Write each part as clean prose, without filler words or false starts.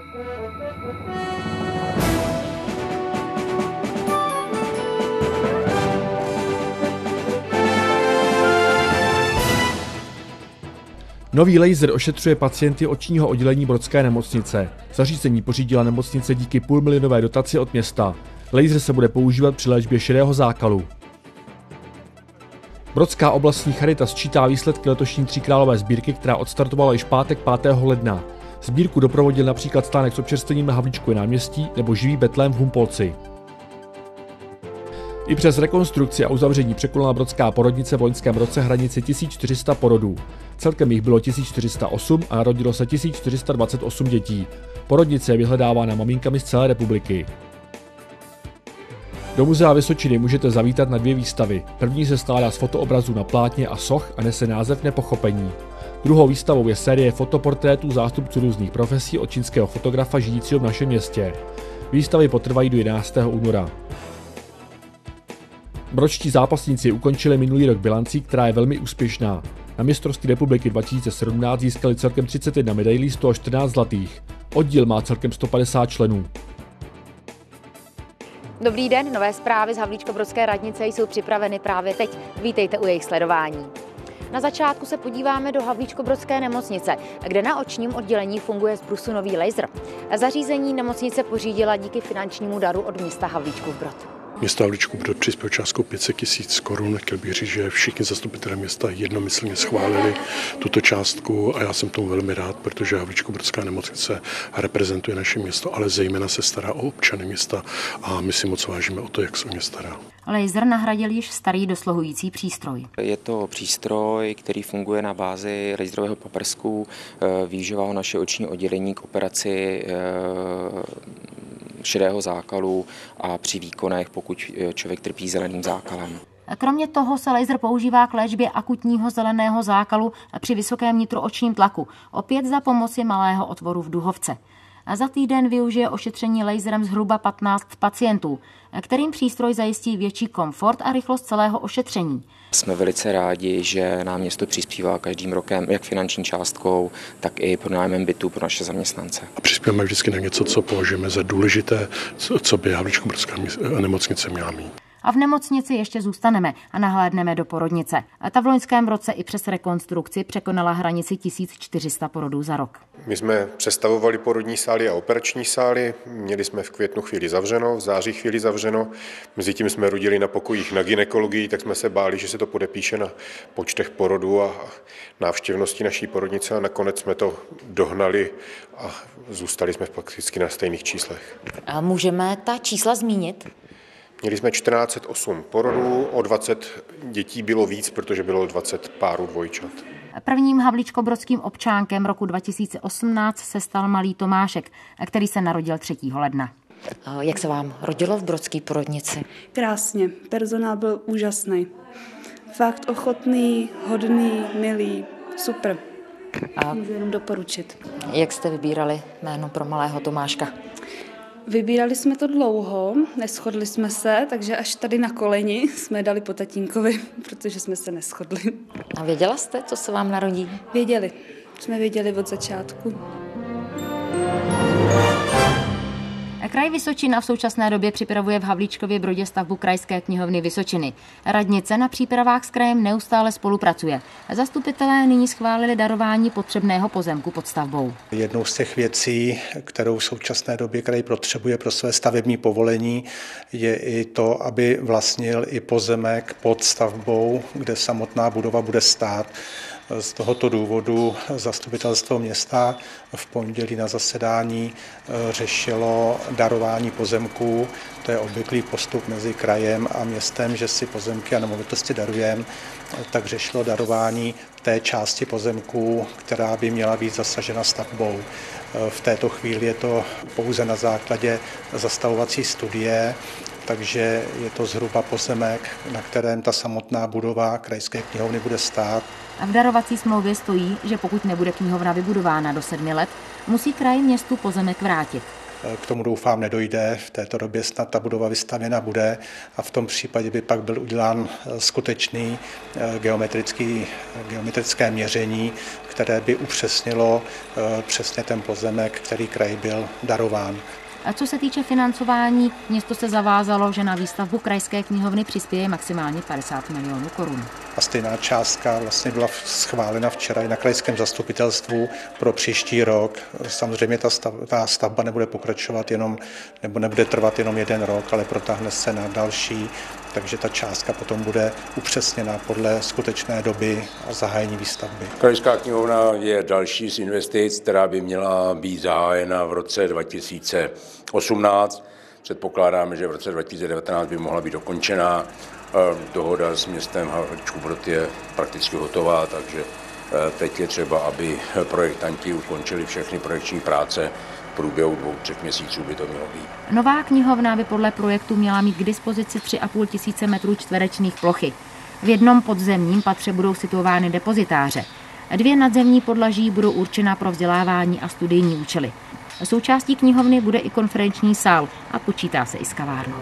Nový laser ošetřuje pacienty očního oddělení Brodské nemocnice. Zařízení pořídila nemocnice díky půlmilionové dotaci od města. Laser se bude používat při léčbě šedého zákalu. Brodská oblastní charita sčítá výsledky letošní tříkrálové sbírky, která odstartovala již pátek 5. ledna. Sbírku doprovodil například stánek s občerstvením na Havlíčkově náměstí nebo živý betlém v Humpolci. I přes rekonstrukci a uzavření překonala brodská porodnice v loňském roce hranici 1400 porodů. Celkem jich bylo 1408 a narodilo se 1428 dětí. Porodnice je vyhledávána maminkami z celé republiky. Do Muzea Vysočiny můžete zavítat na 2 výstavy. První se skládá z fotoobrazů na plátně a soch a nese název Nepochopení. Druhou výstavou je série fotoportrétů zástupců různých profesí od čínského fotografa žijícího v našem městě. Výstavy potrvají do 11. února. Brodští zápasníci ukončili minulý rok bilancí, která je velmi úspěšná. Na mistrovství republiky 2017 získali celkem 31 medailí, z toho 14 zlatých. Oddíl má celkem 150 členů. Dobrý den, nové zprávy z Havlíčkobrodské radnice jsou připraveny právě teď. Vítejte u jejich sledování. Na začátku se podíváme do Havlíčkobrodské nemocnice, kde na očním oddělení funguje z brusu nový laser. Zařízení nemocnice pořídila díky finančnímu daru od města Havlíčkův Brod. Město Havlíčkův Brod přispěl částkou 500 000 korun. Chtěl bych říct, že všichni zastupitelé města jednomyslně schválili tuto částku a já jsem tomu velmi rád, protože Havlíčkobrodská nemocnice reprezentuje naše město, ale zejména se stará o občany města a my si moc vážíme o to, jak se o ně stará. Laser nahradil již starý dosluhující přístroj. Je to přístroj, který funguje na bázi laserového paprsku, využívá ho naše oční oddělení k operaci šedého zákalu a při výkonech, pokud člověk trpí zeleným zákalem. Kromě toho se laser používá k léčbě akutního zeleného zákalu při vysokém nitroočním tlaku, opět za pomoci malého otvoru v duhovce. A za týden využije ošetření laserem zhruba 15 pacientů, kterým přístroj zajistí větší komfort a rychlost celého ošetření. Jsme velice rádi, že nám město přispívá každým rokem jak finanční částkou, tak i pronájmem bytu pro naše zaměstnance. A přispíváme vždycky na něco, co považujeme za důležité, co by Havlíčkobrodská nemocnice měla mít. A v nemocnici ještě zůstaneme a nahlédneme do porodnice. Ta v loňském roce i přes rekonstrukci překonala hranici 1400 porodů za rok. My jsme přestavovali porodní sály a operační sály, měli jsme v květnu chvíli zavřeno, v září chvíli zavřeno. Mezitím jsme rodili na pokojích na gynekologii, tak jsme se báli, že se to podepíše na počtech porodů a návštěvnosti naší porodnice a nakonec jsme to dohnali a zůstali jsme prakticky na stejných číslech. A můžeme ta čísla zmínit? Měli jsme 1408 porodů, o 20 dětí bylo víc, protože bylo 20 párů dvojčat. Prvním havlíčkobrodským občánkem roku 2018 se stal malý Tomášek, který se narodil 3. ledna. Jak se vám rodilo v brodské porodnici? Krásně, personál byl úžasný. Fakt ochotný, hodný, milý, super. Můžu jenom doporučit. Jak jste vybírali jméno pro malého Tomáška? Vybírali jsme to dlouho, neshodli jsme se, takže až tady na koleni jsme dali po tatínkovi, protože jsme se neshodli. A věděla jste, co se vám narodí? Věděli, jsme věděli od začátku. Kraj Vysočina v současné době připravuje v Havlíčkově Brodě stavbu Krajské knihovny Vysočiny. Radnice na přípravách s krajem neustále spolupracuje. Zastupitelé nyní schválili darování potřebného pozemku pod stavbou. Jednou z těch věcí, kterou v současné době kraj potřebuje pro své stavební povolení, je i to, aby vlastnil i pozemek pod stavbou, kde samotná budova bude stát. Z tohoto důvodu zastupitelstvo města v pondělí na zasedání řešilo darování pozemků. To je obvyklý postup mezi krajem a městem, že si pozemky a nemovitosti darujeme. Tak řešilo darování té části pozemků, která by měla být zasažena stavbou. V této chvíli je to pouze na základě zastavovací studie, takže je to zhruba pozemek, na kterém ta samotná budova Krajské knihovny bude stát. V darovací smlouvě stojí, že pokud nebude knihovna vybudována do 7 let, musí kraj městu pozemek vrátit. K tomu doufám nedojde, v této době snad ta budova vystavěna bude a v tom případě by pak byl udělán skutečný geometrické měření, které by upřesnilo přesně ten pozemek, který kraji byl darován. A co se týče financování, město se zavázalo, že na výstavbu krajské knihovny přispěje maximálně 50 milionů korun. A stejná částka vlastně byla schválena včera i na krajském zastupitelstvu pro příští rok. Samozřejmě ta stavba nebude pokračovat nebo nebude trvat jenom 1 rok, ale protáhne se na další, takže ta částka potom bude upřesněna podle skutečné doby a zahájení výstavby. Krajská knihovna je další z investic, která by měla být zahájena v roce 2018. Předpokládáme, že v roce 2019 by mohla být dokončená. Dohoda s městem Havlíčkův Brod je prakticky hotová, takže teď je třeba, aby projektanti ukončili všechny projekční práce. V průběhu 2-3 měsíců by to mělo být. Nová knihovna by podle projektu měla mít k dispozici 3,5 tisíce metrů čtverečných plochy. V jednom podzemním patře budou situovány depozitáře. 2 nadzemní podlaží budou určena pro vzdělávání a studijní účely. Součástí knihovny bude i konferenční sál a počítá se i s kavárnou.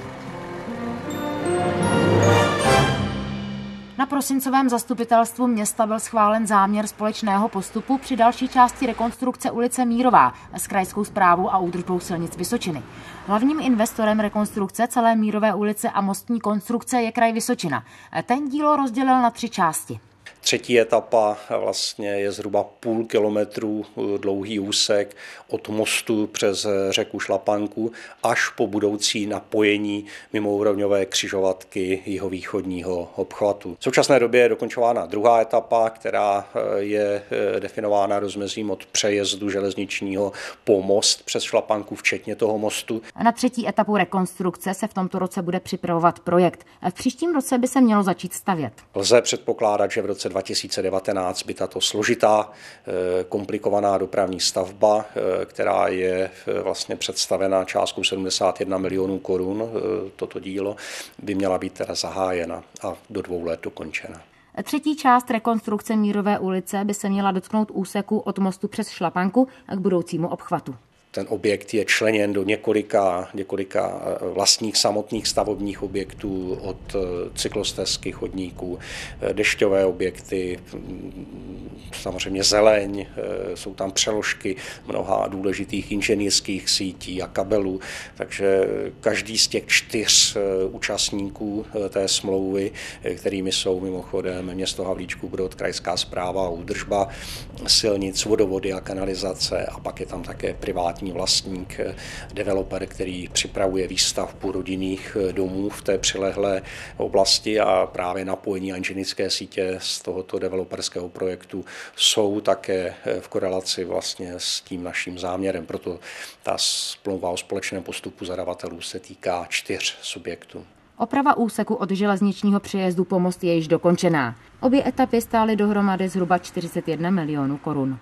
Na prosincovém zastupitelstvu města byl schválen záměr společného postupu při další části rekonstrukce ulice Mírová s krajskou správou a údržbou silnic Vysočiny. Hlavním investorem rekonstrukce celé Mírové ulice a mostní konstrukce je kraj Vysočina. Ten dílo rozdělil na 3 části. Třetí etapa vlastně je zhruba 0,5 kilometru dlouhý úsek od mostu přes řeku Šlapanku až po budoucí napojení mimoúrovňové křižovatky jihovýchodního obchvatu. V současné době je dokončována druhá etapa, která je definována rozmezím od přejezdu železničního po most přes Šlapanku, včetně toho mostu. Na 3. etapu rekonstrukce se v tomto roce bude připravovat projekt. V příštím roce by se mělo začít stavět. Lze předpokládat, že v roce 2019 by tato složitá, komplikovaná dopravní stavba, která je vlastně představena částkou 71 milionů korun, toto dílo, by měla být teda zahájena a do 2 let dokončena. 3. část rekonstrukce Mírové ulice by se měla dotknout úseku od mostu přes Šlapanku k budoucímu obchvatu. Ten objekt je členěn do několika vlastních samotných stavebních objektů, od cyklostezky, chodníků, dešťové objekty, samozřejmě zeleň, jsou tam přeložky mnoha důležitých inženýrských sítí a kabelů, takže každý z těch 4 účastníků té smlouvy, kterými jsou mimochodem město Havlíčkův Brod, krajská správa a údržba silnic, vodovody a kanalizace, a pak je tam také privátní vlastník, developer, který připravuje výstavbu rodinných domů v té přilehlé oblasti, a právě napojení a inženýrské sítě z tohoto developerského projektu jsou také v korelaci vlastně s tím naším záměrem. Proto ta smlouva o společném postupu zadavatelů se týká 4 subjektů. Oprava úseku od železničního přejezdu po most je již dokončená. Obě etapy stály dohromady zhruba 41 milionů korun.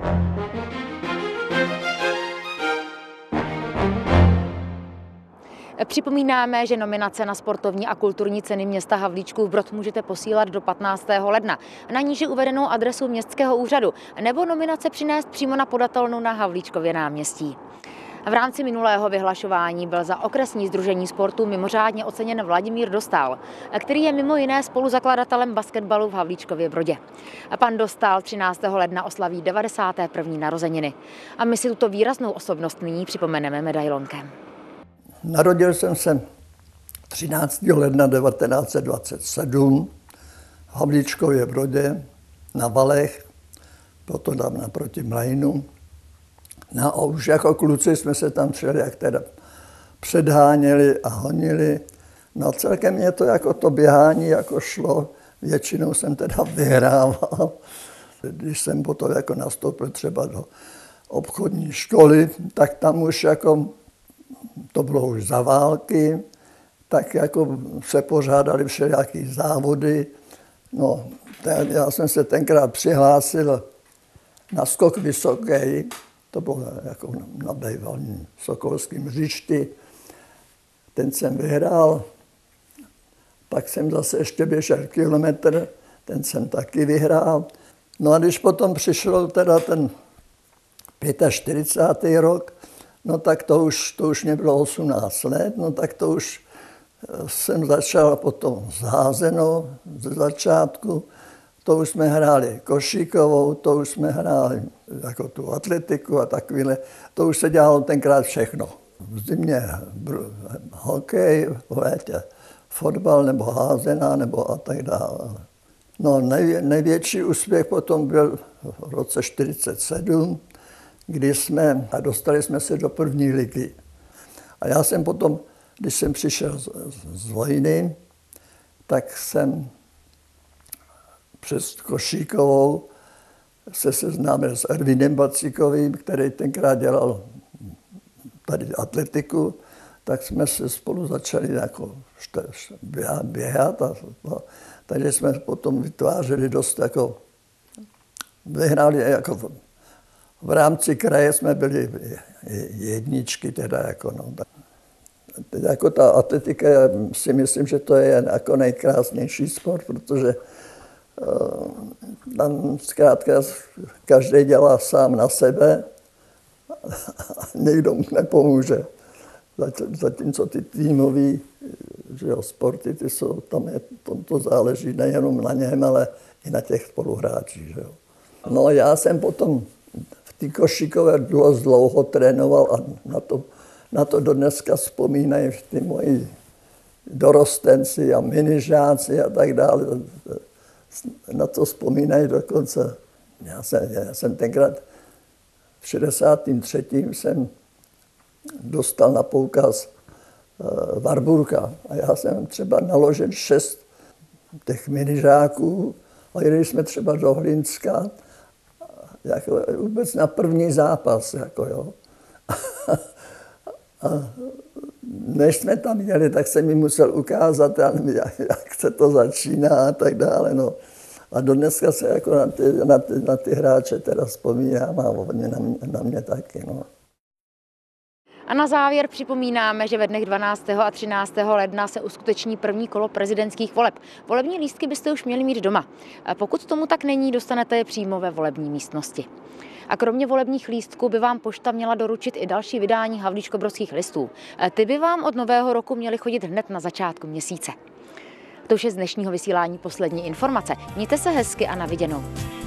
Připomínáme, že nominace na sportovní a kulturní ceny města Havlíčkův Brod můžete posílat do 15. ledna na níže uvedenou adresu městského úřadu nebo nominace přinést přímo na podatelnu na Havlíčkově náměstí. V rámci minulého vyhlašování byl za okresní sdružení sportu mimořádně oceněn Vladimír Dostál, který je mimo jiné spoluzakladatelem basketbalu v Havlíčkově Brodě. Pan Dostál 13. ledna oslaví 91. narozeniny. A my si tuto výraznou osobnost nyní připomeneme medailonkem. Narodil jsem se 13. ledna 1927 v Havlíčkově Brodě na Valech, proto tam naproti Mlejnu. No a už jako kluci jsme se tam všelijak teda předháněli a honili. No celkem mě to jako to běhání jako šlo. Většinou jsem teda vyhrával. Když jsem potom jako nastoupil třeba do obchodní školy, tak tam už jako to bylo už za války, tak jako se pořádali všelijaký závody. No, já jsem se tenkrát přihlásil na skok vysoký, to bylo jako na bývalém sokolském hřišti. Ten jsem vyhrál, pak jsem zase ještě běžel kilometr, ten jsem taky vyhrál. No a když potom přišel teda ten 45. rok, No tak to už mě bylo 18 let, no tak to už jsem začal potom s házenou ze začátku. To už jsme hráli košíkovou, to už jsme hráli jako tu atletiku a takovýhle. To už se dělalo tenkrát všechno. V zimě hokej, v létě fotbal nebo házená nebo a tak dále. No největší úspěch potom byl v roce 1947, kdy jsme dostali jsme se do první ligy. A já jsem potom, když jsem přišel z vojny, tak jsem přes Košíkovou se seznámil s Ervinem Bacíkovým, který tenkrát dělal tady atletiku, tak jsme se spolu začali jako běhat. Takže jsme potom vytvářeli dost jako, vyhráli jako v rámci kraje jsme byli jedničky teda jako no. Teď jako ta atletika, já si myslím, že to je jako nejkrásnější sport, protože tam zkrátka každý dělá sám na sebe a nikdo mu nepomůže. Zatímco ty týmový sporty, ty jsou, tam to záleží nejenom na něm, ale i na těch spoluhráčích. Že jo. No já jsem potom v té Košíkové dlouho trénoval a na to dodneska vzpomínají ty moji dorostenci a minižáci a tak dále. Na to vzpomínají dokonce. Já jsem tenkrát v 63. jsem dostal na poukaz Warburga a já jsem třeba naložil 6 těch minižáků a jeli jsme třeba do Hlinska jako vůbec na první zápas. Jako, jo. A než jsme tam jeli, tak jsem mi musel ukázat, jak se to začíná a tak dále. No. A dodneska se jako na ty hráče teda vzpomínám a oni na mě taky. No. A na závěr připomínáme, že ve dnech 12. a 13. ledna se uskuteční první kolo prezidentských voleb. Volební lístky byste už měli mít doma. A pokud tomu tak není, dostanete je přímo ve volební místnosti. A kromě volebních lístků by vám pošta měla doručit i další vydání Havlíčkobrodských listů. Ty by vám od nového roku měly chodit hned na začátku měsíce. To už je z dnešního vysílání poslední informace. Mějte se hezky a na viděnou.